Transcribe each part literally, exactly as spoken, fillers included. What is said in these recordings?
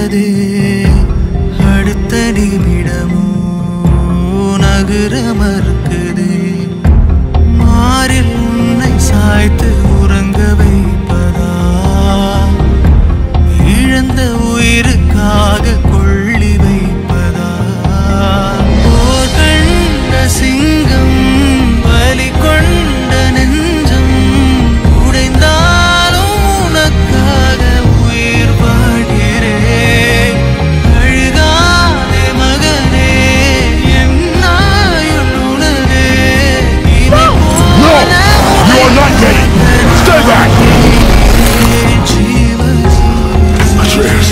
நின்றதே அடுத்த நிமிடமோ நகர மறுக்குதே மாறில் உன்னை சாய்த்து உறங்க வைப்பதா இழந்த உயிருக்காக கொள்ளி வைப்பதா போர் கண்ட சிங்கம் வலி கொண்ட நெஞ்சம் உடைந்தாலும் உனக்காக உயிர் வாழ்கிறேன் அழுகாதே மகனே என் நாயுள் உனதே இனி போல You are not ready! Stay back! Atreus!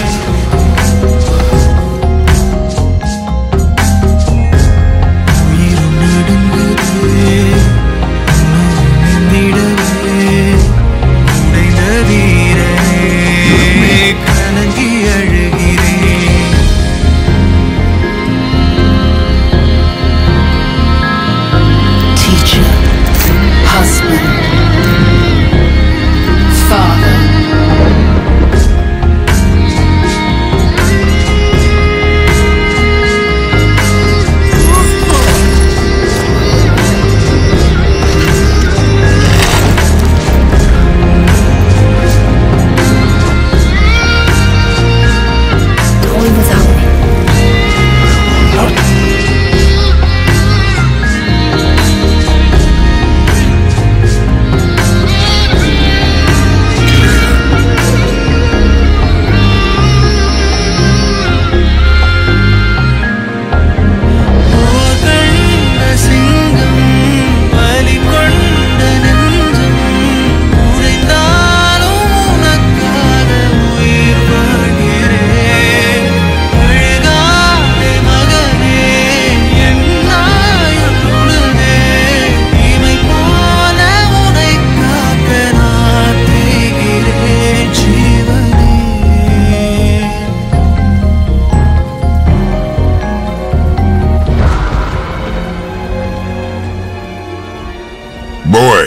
Boy!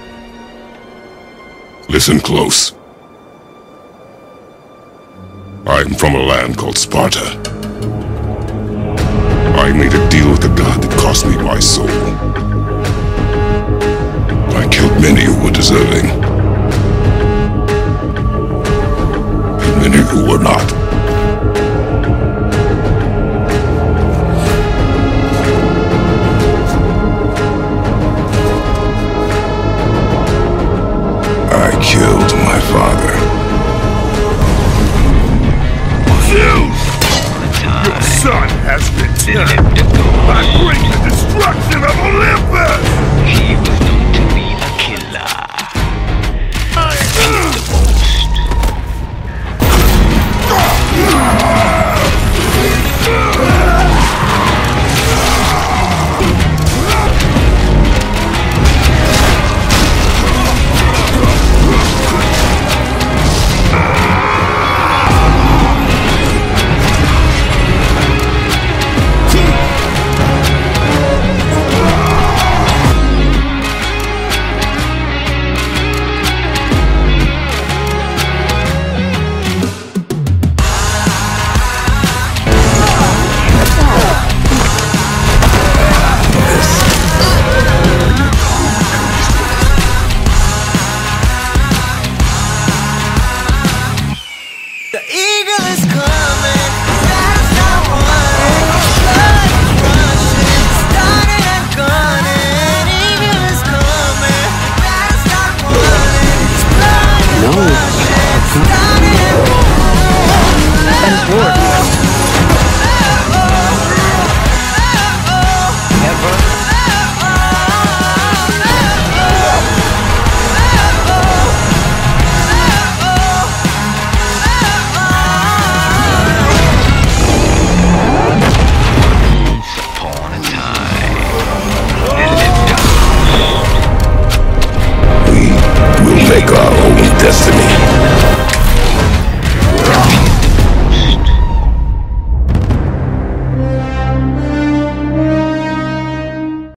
Listen close. I'm from a land called Sparta. I made a deal with the god that cost me my soul. I killed many who were deserving, and many who were not.